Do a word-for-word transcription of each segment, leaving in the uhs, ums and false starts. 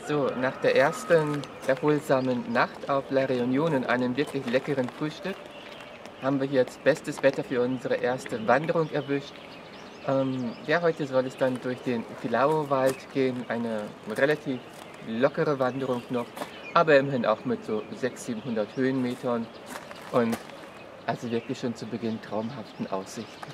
So, nach der ersten erholsamen Nacht auf La Réunion und einem wirklich leckeren Frühstück haben wir jetzt bestes Wetter für unsere erste Wanderung erwischt. Ähm, ja, heute soll es dann durch den Filao-Wald gehen, eine relativ lockere Wanderung noch, aber immerhin auch mit so sechshundert, siebenhundert Höhenmetern und also wirklich schon zu Beginn traumhaften Aussichten.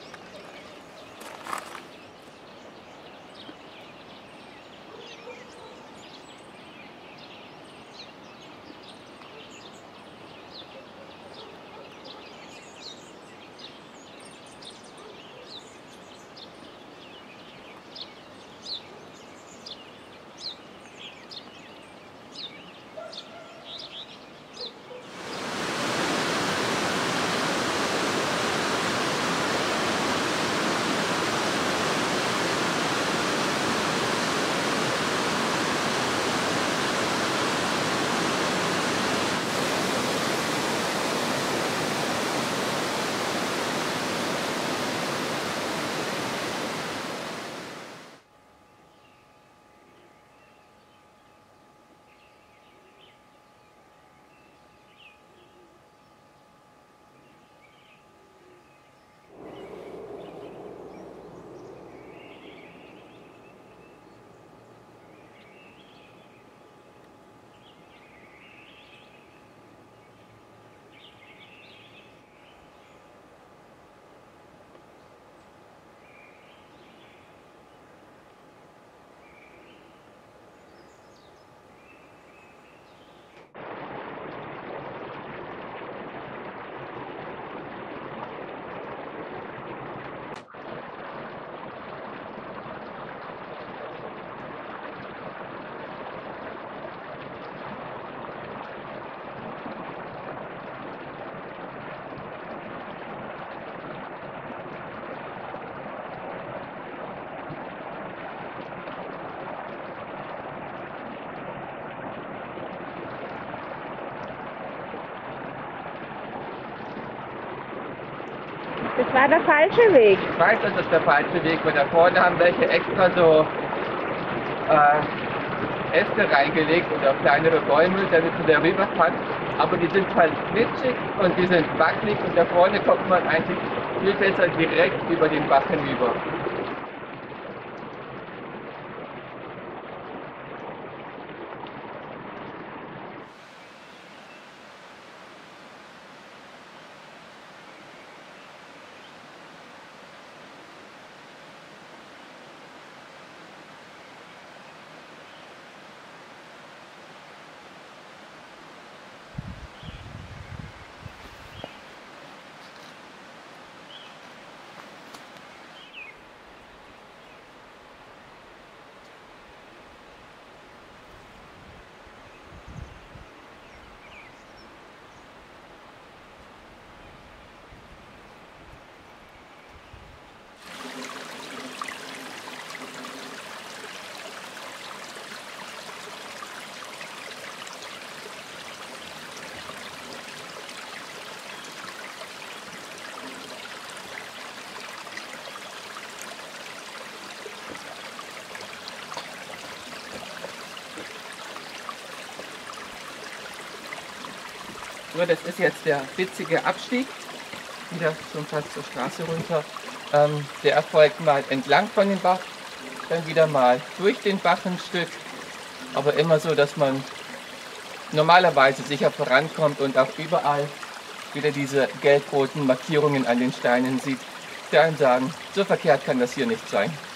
Das war der falsche Weg. Ich weiß, das ist der falsche Weg, weil da vorne haben welche extra so äh, Äste reingelegt oder kleinere Bäume, damit man da rüber kann. Aber die sind halt glitschig und die sind wackelig und da vorne kommt man eigentlich viel besser direkt über den Bach hinüber. So, das ist jetzt der witzige Abstieg, wieder schon fast zur Straße runter. Ähm, der erfolgt mal entlang von dem Bach, dann wieder mal durch den Bach ein Stück, aber immer so, dass man normalerweise sicher vorankommt und auch überall wieder diese gelb-roten Markierungen an den Steinen sieht, die einem sagen, so verkehrt kann das hier nicht sein.